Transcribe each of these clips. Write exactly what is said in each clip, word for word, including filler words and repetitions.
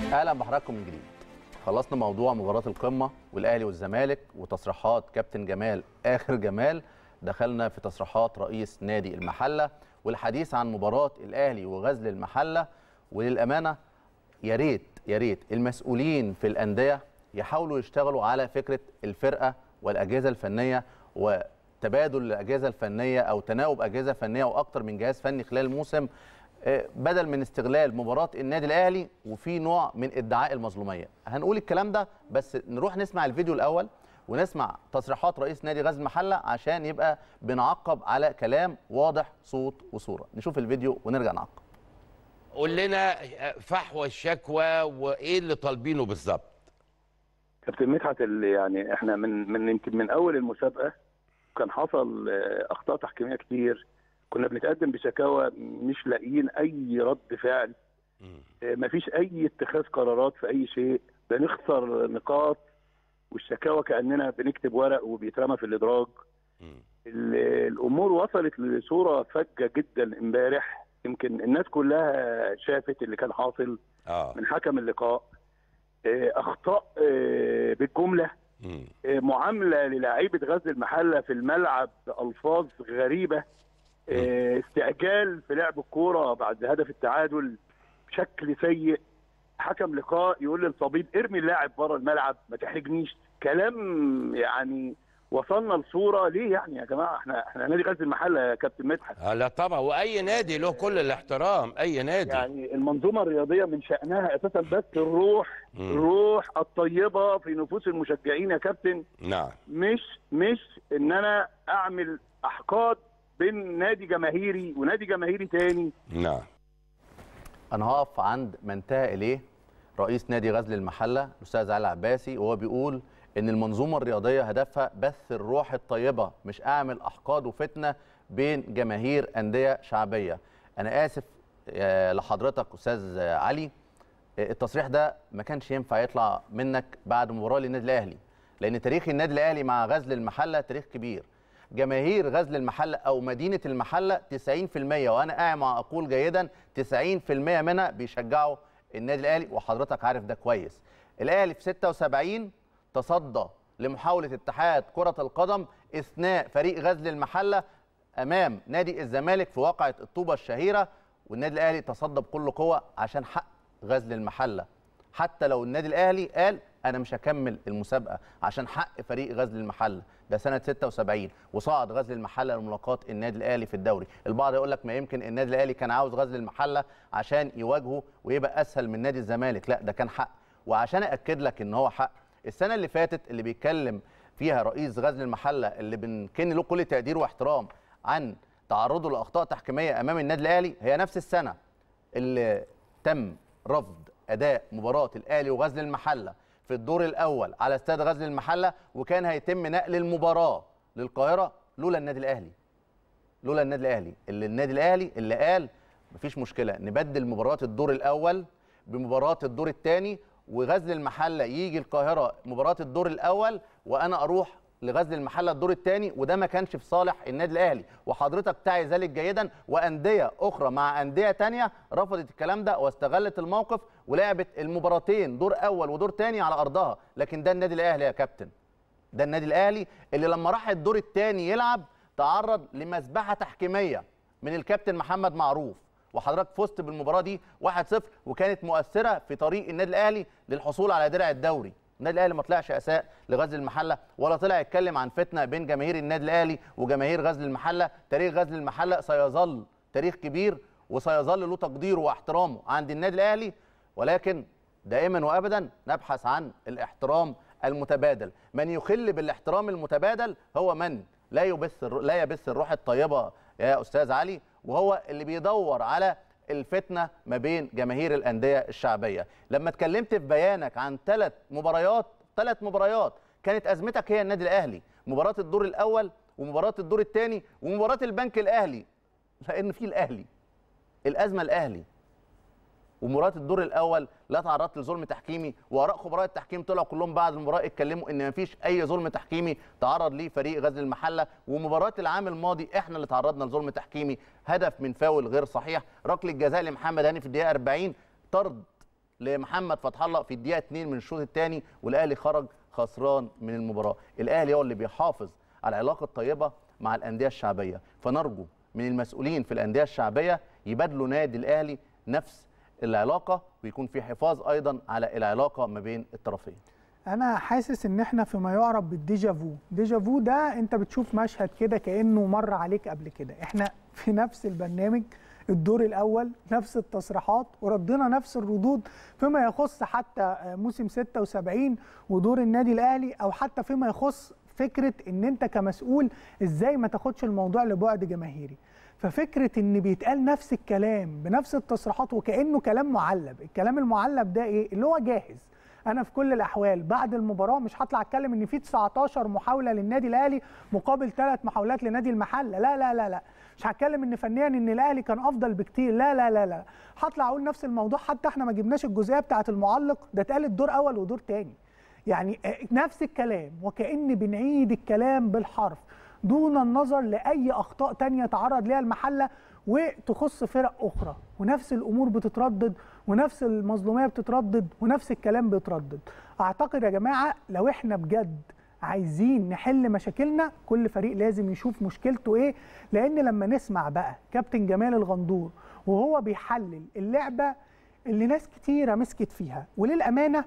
اهلا بحضراتكم من جديد. خلصنا موضوع مباراه القمه والاهلي والزمالك وتصريحات كابتن جمال اخر جمال. دخلنا في تصريحات رئيس نادي المحله والحديث عن مباراه الاهلي وغزل المحله. وللامانه يا ريت يا ريت المسؤولين في الانديه يحاولوا يشتغلوا على فكره الفرقه والاجهزه الفنيه وتبادل الاجهزه الفنيه او تناوب اجهزه فنيه واكثر من جهاز فني خلال الموسم، بدل من استغلال مباراه النادي الاهلي وفي نوع من ادعاء المظلوميه. هنقول الكلام ده بس نروح نسمع الفيديو الاول ونسمع تصريحات رئيس نادي غزل المحله عشان يبقى بنعقب على كلام واضح صوت وصوره. نشوف الفيديو ونرجع نعقب. قول لنا فحوى الشكوى وايه اللي طالبينه بالظبط. كابتن مدحت، اللي يعني احنا من من يمكن من اول المسابقه كان حصل اخطاء تحكيميه كتير، كنا بنتقدم بشكاوى مش لاقيين اي رد فعل، مفيش اي اتخاذ قرارات في اي شيء، بنخسر نقاط والشكاوى كاننا بنكتب ورق وبيترمى في الادراج. الامور وصلت لصوره فجه جدا امبارح، يمكن الناس كلها شافت اللي كان حاصل آه. من حكم اللقاء، اخطاء بالجمله، معامله للاعيبه غزل المحله في الملعب بالفاظ غريبه، استعجال في لعب الكوره بعد هدف التعادل بشكل سيء، حكم لقاء يقول للصبيب ارمي اللاعب بره الملعب ما تحرجنيش، كلام يعني وصلنا لصوره. ليه يعني يا جماعه؟ احنا احنا نادي غزل المحله يا كابتن مدحت. آه لا طبعا، واي نادي له كل الاحترام، اي نادي يعني المنظومه الرياضيه من شانها اساسا بس الروح مم. الروح الطيبه في نفوس المشجعين يا كابتن. نعم. مش مش ان انا اعمل احقاد بين نادي جماهيري ونادي جماهيري تاني. نعم. انا هقف عند ما انتهى اليه رئيس نادي غزل المحله الاستاذ علي عباسي، وهو بيقول ان المنظومه الرياضيه هدفها بث الروح الطيبه، مش اعمل احقاد وفتنه بين جماهير انديه شعبيه. انا اسف لحضرتك استاذ علي، التصريح ده ما كانش ينفع يطلع منك بعد مباراه للنادي الاهلي، لان تاريخ النادي الاهلي مع غزل المحله تاريخ كبير. جماهير غزل المحله او مدينه المحله تسعين في المية، وانا اعمى اقول جيدا تسعين في المية منها بيشجعوا النادي الاهلي، وحضرتك عارف ده كويس. الاهلي في ستة وسبعين تصدى لمحاوله اتحاد كره القدم اثناء فريق غزل المحله امام نادي الزمالك في واقعه الطوبه الشهيره، والنادي الاهلي تصدى بكل قوه عشان حق غزل المحله، حتى لو النادي الاهلي قال انا مش هكمل المسابقه عشان حق فريق غزل المحله. ده سنه ستة وسبعين وصعد غزل المحله لملاقاه النادي الاهلي في الدوري. البعض يقول لك ما يمكن النادي الاهلي كان عاوز غزل المحله عشان يواجهه ويبقى اسهل من نادي الزمالك. لا، ده كان حق. وعشان اكد لك ان هو حق، السنه اللي فاتت اللي بيتكلم فيها رئيس غزل المحله اللي بنكن له كل تقدير واحترام عن تعرضه لاخطاء تحكيميه امام النادي الاهلي، هي نفس السنه اللي تم رفض اداء مباراه الاهلي وغزل المحله في الدور الاول على استاد غزل المحله، وكان هيتم نقل المباراه للقاهره لولا النادي الاهلي. لولا النادي الاهلي اللي النادي الاهلي اللي قال مفيش مشكله نبدل مباراه الدور الاول بمباراه الدور الثاني، وغزل المحله يجي القاهره مباراه الدور الاول وانا اروح لغزل المحله الدور الثاني، وده ما كانش في صالح النادي الاهلي، وحضرتك تعي ذلك جيدا. وانديه اخرى مع انديه ثانيه رفضت الكلام ده واستغلت الموقف ولعبت المباراتين دور اول ودور ثاني على ارضها. لكن ده النادي الاهلي يا كابتن، ده النادي الاهلي اللي لما راح الدور الثاني يلعب تعرض لمذبحه تحكيميه من الكابتن محمد معروف، وحضرتك فزت بالمباراه دي واحد صفر، وكانت مؤثره في طريق النادي الاهلي للحصول على درع الدوري. النادي الاهلي ما طلعش اساء لغزل المحله ولا طلع يتكلم عن فتنه بين جماهير النادي الاهلي وجماهير غزل المحله. تاريخ غزل المحله سيظل تاريخ كبير وسيظل له تقديره واحترامه عند النادي الاهلي، ولكن دائما وابدا نبحث عن الاحترام المتبادل. من يخل بالاحترام المتبادل هو من لا يبث لا يبث الروح الطيبه يا استاذ علي، وهو اللي بيدور على الفتنه ما بين جماهير الانديه الشعبيه. لما اتكلمت في بيانك عن ثلاث مباريات ثلاث مباريات كانت ازمتك هي النادي الاهلي، مباراه الدور الاول ومباراه الدور الثاني ومباراه البنك الاهلي، لان في الاهلي الازمه الاهلي. ومباراه الدور الاول لا تعرضت لظلم تحكيمي، واراء خبراء التحكيم طلعوا كلهم بعد المباراه اتكلموا ان مفيش اي ظلم تحكيمي تعرض ليه فريق غزل المحله. ومباراه العام الماضي احنا اللي تعرضنا لظلم تحكيمي، هدف من فاول غير صحيح، ركله جزاء لمحمد هاني في الدقيقه أربعين، طرد لمحمد فتح الله في الدقيقه اتنين من الشوط الثاني، والاهلي خرج خسران من المباراه. الاهلي هو اللي بيحافظ على العلاقه الطيبه مع الانديه الشعبيه، فنرجو من المسؤولين في الانديه الشعبيه يبادلوا نادي الاهلي نفس العلاقه، ويكون في حفاظ ايضا على العلاقه ما بين الطرفين. انا حاسس ان احنا فيما يعرف بالديجافو. ديجافو ده انت بتشوف مشهد كده كانه مر عليك قبل كده. احنا في نفس البرنامج الدور الاول، نفس التصريحات وردنا نفس الردود فيما يخص حتى موسم ستة وسبعين ودور النادي الاهلي، او حتى فيما يخص فكره ان انت كمسؤول ازاي ما تاخدش الموضوع لبعد جماهيري. ففكره ان بيتقال نفس الكلام بنفس التصريحات وكانه كلام معلب. الكلام المعلب ده ايه؟ اللي هو جاهز. انا في كل الاحوال بعد المباراه مش هطلع اتكلم ان في تسعتاشر محاوله للنادي الاهلي مقابل ثلاث محاولات لنادي المحله، لا لا لا لا، مش هتكلم ان فنيا ان الاهلي كان افضل بكتير، لا لا لا لا، هطلع اقول نفس الموضوع. حتى احنا ما جبناش الجزئيه بتاعه المعلق، ده اتقالت دور اول ودور ثاني، يعني نفس الكلام وكأن بنعيد الكلام بالحرف دون النظر لاي اخطاء ثانيه تعرض ليها المحله وتخص فرق اخرى، ونفس الامور بتتردد ونفس المظلوميه بتتردد ونفس الكلام بيتردد. اعتقد يا جماعه لو احنا بجد عايزين نحل مشاكلنا كل فريق لازم يشوف مشكلته ايه، لان لما نسمع بقى كابتن جمال الغندور وهو بيحلل اللعبه اللي ناس كتيره مسكت فيها، وللامانه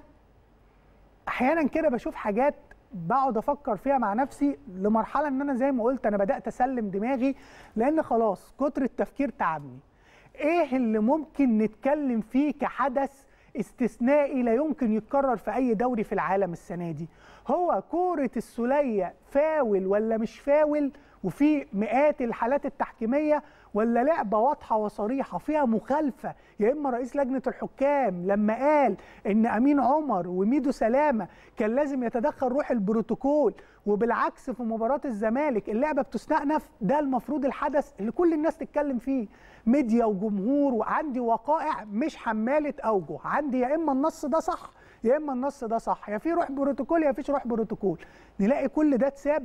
احيانا كده بشوف حاجات بقعد افكر فيها مع نفسي لمرحله ان انا زي ما قلت انا بدات اسلم دماغي، لان خلاص كتر التفكير تعبني. ايه اللي ممكن نتكلم فيه كحدث استثنائي لا يمكن يتكرر في اي دوري في العالم السنه دي؟ هو كوره السوليه فاول ولا مش فاول وفي مئات الحالات التحكيميه، ولا لعبه واضحه وصريحه فيها مخالفه؟ يا اما رئيس لجنه الحكام لما قال ان امين عمر وميدو سلامه كان لازم يتدخل روح البروتوكول، وبالعكس في مباراه الزمالك اللعبه بتستأنف، ده المفروض الحدث اللي كل الناس تتكلم فيه، ميديا وجمهور، وعندي وقائع مش حماله اوجه، عندي يا اما النص ده صح يا اما النص ده صح، يا في روح بروتوكول يا فيش روح بروتوكول. نلاقي كل ده اتساب،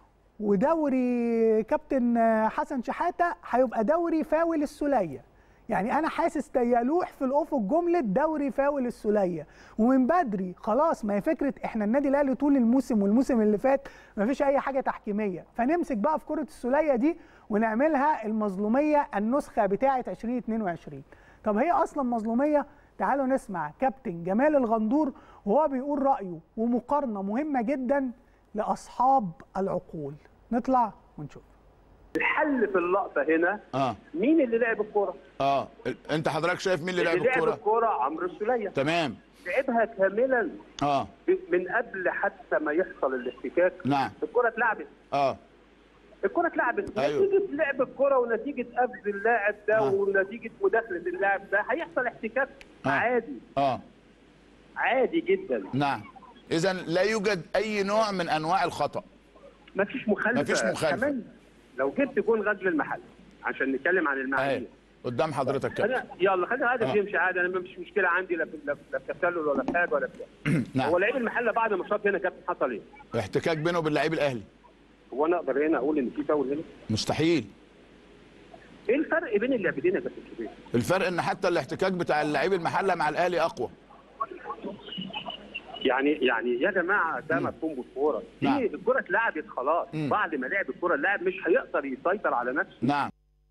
ودوري كابتن حسن شحاته هيبقى دوري فاول السوليه. يعني انا حاسس تيالوح في الافق جمله دوري فاول السوليه، ومن بدري خلاص. ما هي فكره احنا النادي الاهلي طول الموسم والموسم اللي فات ما فيش اي حاجه تحكيميه، فنمسك بقى في كره السوليه دي ونعملها المظلوميه النسخه بتاعه ألفين واتنين وعشرين. طب هي اصلا مظلوميه؟ تعالوا نسمع كابتن جمال الغندور وهو بيقول رايه ومقارنه مهمه جدا لاصحاب العقول. نطلع ونشوف. الحل في اللقطه هنا اه مين اللي لعب الكوره؟ اه انت حضرتك شايف مين اللي لعب الكوره؟ اللي لعب الكوره عمرو السوليه. تمام. لعبها كاملا اه من قبل حتى ما يحصل الاحتكاك. نعم. الكوره اتلعبت. اه الكوره اتلعبت. أيوه. نتيجه لعب الكوره ونتيجه قفز اللاعب ده آه. ونتيجه مداخله اللاعب ده هيحصل احتكاك آه. عادي. اه عادي جدا. نعم. اذا لا يوجد اي نوع من انواع الخطا. مفيش مخالفه. مفيش مخالفه. كمان لو جبت جول غزل المحل عشان نتكلم عن المعايير قدام حضرتك كده. انا يلا خلينا هذا يمشي عادي، انا مفيش مشكله عندي لا لا في تسلل ولا في حاجه ولا بتاع. نعم. هو لعيب المحله بعد ما شاط هنا كابتن حصل ايه؟ احتكاك بينه وبين لعيب الاهلي. هو انا اقدر هنا اقول ان في فاول هنا؟ مستحيل. ايه الفرق بين اللعبتين يا كابتن شوبير؟ الفرق ان حتى الاحتكاك بتاع اللعيب المحله مع الاهلي اقوى. يعني يعني يا جماعه ده مفهوم بالكوره، دي نعم. الكوره اتلعبت خلاص. مم. بعد ما لعب الكوره اللاعب مش هيقدر يسيطر على نفسه. نعم.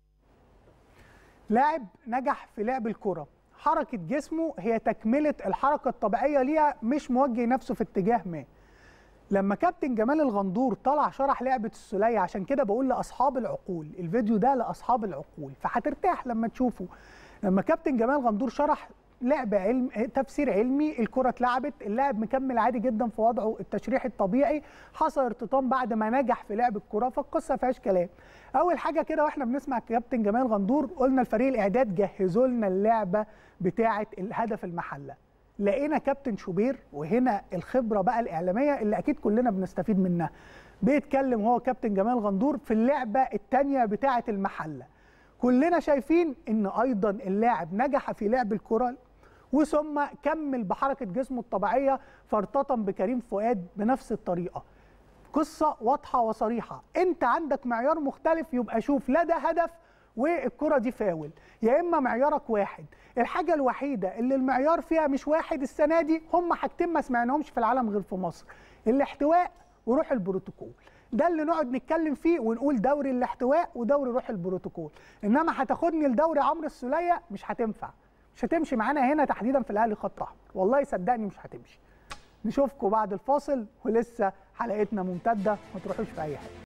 لاعب نجح في لعب الكوره، حركه جسمه هي تكمله الحركه الطبيعيه ليها، مش موجه نفسه في اتجاه ما. لما كابتن جمال الغندور طلع شرح لعبه السوليه، عشان كده بقول لاصحاب العقول، الفيديو ده لاصحاب العقول فهترتاح لما تشوفه. لما كابتن جمال الغندور شرح لعب علم تفسير علمي، الكره اتلعبت، اللاعب مكمل عادي جدا في وضعه التشريحي الطبيعي، حصل ارتطام بعد ما نجح في لعب الكره، فالقصه ما فيهاش كلام. اول حاجه كده واحنا بنسمع كابتن جمال غندور قلنا الفريق الاعداد جهزوا لنا اللعبه بتاعه الهدف المحله. لقينا كابتن شوبير، وهنا الخبره بقى الاعلاميه اللي اكيد كلنا بنستفيد منها، بيتكلم هو كابتن جمال غندور في اللعبه الثانيه بتاعه المحله. كلنا شايفين ان ايضا اللاعب نجح في لعب الكره وثم كمل بحركه جسمه الطبيعيه فارتطم بكريم فؤاد بنفس الطريقه. قصه واضحه وصريحه. انت عندك معيار مختلف يبقى شوف لا ده هدف والكره دي فاول، يا اما معيارك واحد. الحاجه الوحيده اللي المعيار فيها مش واحد السنه دي هم حاجتين ما سمعناهمش في العالم غير في مصر، الاحتواء وروح البروتوكول. ده اللي نقعد نتكلم فيه ونقول دوري الاحتواء ودوري روح البروتوكول، انما هتاخدني لدوري عمرو السوليه مش هتنفع، مش هتمشي معانا هنا تحديدا في الاهلي خط احمر، والله صدقني مش هتمشي. نشوفكم بعد الفاصل ولسه حلقتنا ممتده، ما تروحوش في اي حاجه.